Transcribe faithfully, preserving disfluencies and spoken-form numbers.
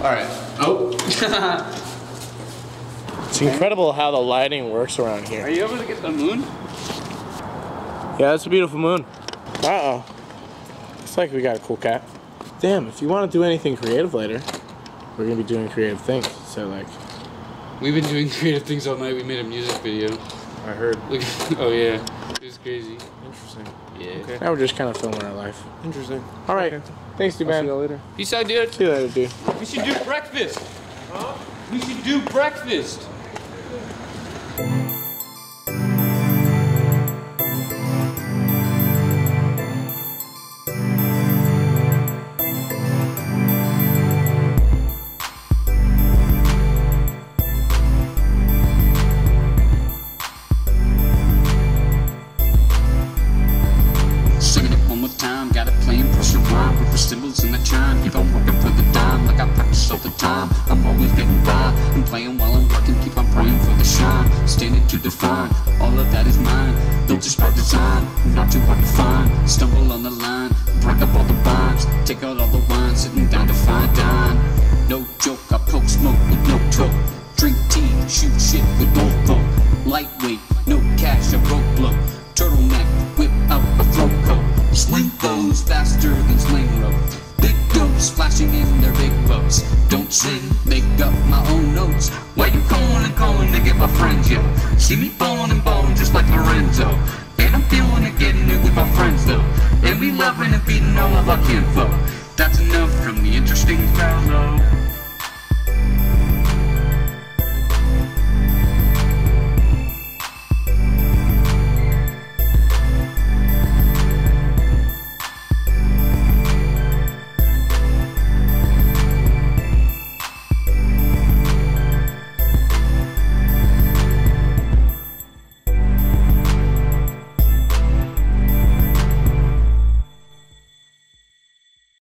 Alright. Oh. It's incredible how the lighting works around here. Are you able to get the moon? Yeah, that's a beautiful moon. Uh-oh. Looks like we got a cool cat. Damn, if you want to do anything creative later, we're going to be doing creative things. So, like... We've been doing creative things all night. We made a music video. I heard. Look. Oh, yeah. It was crazy. Interesting. Yeah. Okay. Now we're just kind of filming our life. Interesting. All right. Okay. Thanks, dude, I'll man. see you later. Peace out, dude. See you later, dude. We should do breakfast. Huh? We should do breakfast. Got it playing, push and rhyme with the cymbals and the chime. Keep on working for the dime, like I practice all the time. I'm always getting by, I'm playing while I'm working. Keep on praying for the shine, standing to define. All of that is mine, built just by design. Not too hard to find, stumble on the line. Break up all the vibes, take out all the wine. Sitting down to fine dine. No joke, I poke smoke with no toke. Drink tea, shoot shit with no vote. Lightweight, no cash, a rope blow. Turtleneck, whip out a throat coat. Sling goes faster than sling rope. Big dopes flashing in their big boats. Don't sing, make up my own notes. Why you calling and calling to get my friends, yo? See me ballin' and ballin' just like Lorenzo. And I'm feeling it, getting it with my friends, though. And we loving and beating all of our kinfolk. That's enough from the interesting fellow.